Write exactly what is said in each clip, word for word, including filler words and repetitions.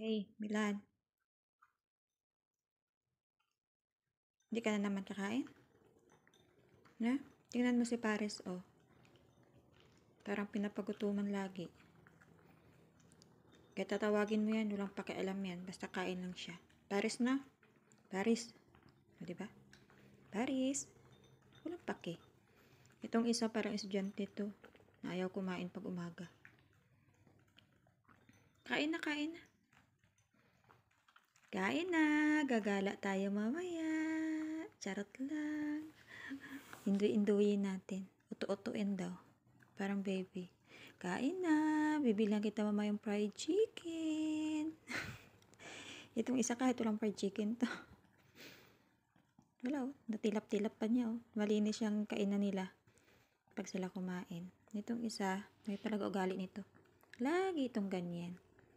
Hey, Milan. Hindi ka na naman kakain? Na? Tingnan mo si Paris, oh. Parang pinapagutuman lagi. Kaya tatawagin mo yan, walang pakialam yan. Basta kain lang siya. Paris na? Paris. O, diba? Paris. Walang pake. Itong isa parang estudyante to. Na ayaw kumain pag umaga. Kain na, kain na. Kain na. Gagala tayo mamaya. Charot lang. Indu-induin natin. Utu-utuin daw. Parang baby. Kain na. Bibilang kita mama yung fried chicken. Itong isa kahit walang fried chicken to. Wala oh. Natilap-tilap pa niya oh. Malinis yung kainan nila. Pag sila kumain. Itong isa, may talaga ugali nito. Lagi itong ganyan.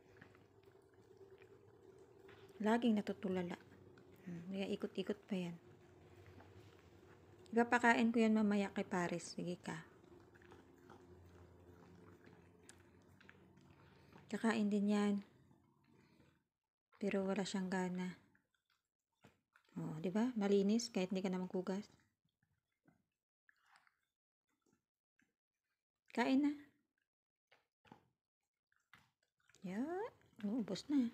Laging natutulala. Hmm, kaya ikot-ikot pa yan. Ipapakain ko yan mamaya kay Paris. Sige ka. Kakain din yan. Pero wala siyang gana. Oh, 'di ba? Malinis kahit hindi ka na maghugas. Kain na. Yan. Oh, ubos na.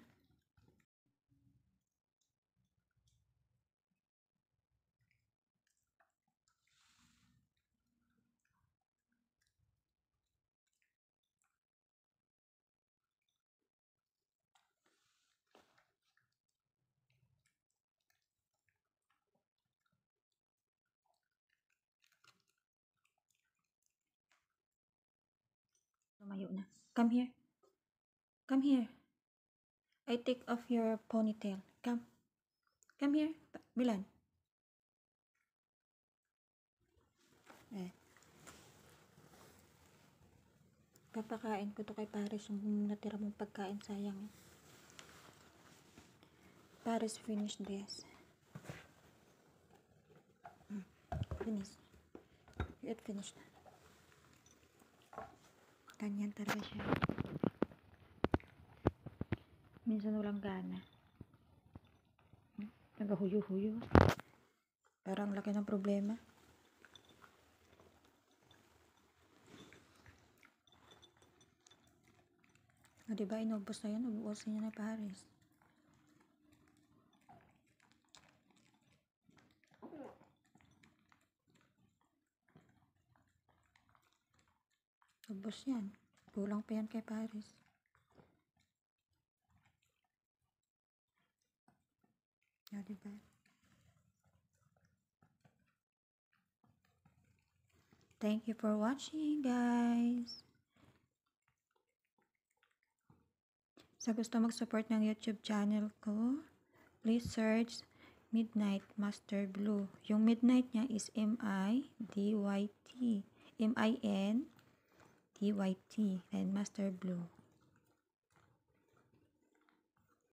Lumayo na. Come here. Come here. I take off your ponytail. Come. Come here. Milan. Eh. Papakain ko to kay Paris yung natira mong pagkain. Sayang. Paris, finish this. Hmm. Finish. You eat finish na. Ganyan talaga siya. Minsan walang gana. Hmm? Nagahuyo-huyo. Parang laki ng problema. O, diba? Inubos na yun. Ubusin niya na Paris. Ubos yan. Kulang pa yan kay Paris. O, diba? Thank you for watching, guys. Sa gusto mag-support ng YouTube channel ko, please search Midnight Master Blue. Yung Midnight niya is M I D Y T. M I N D Y T and Master Blue.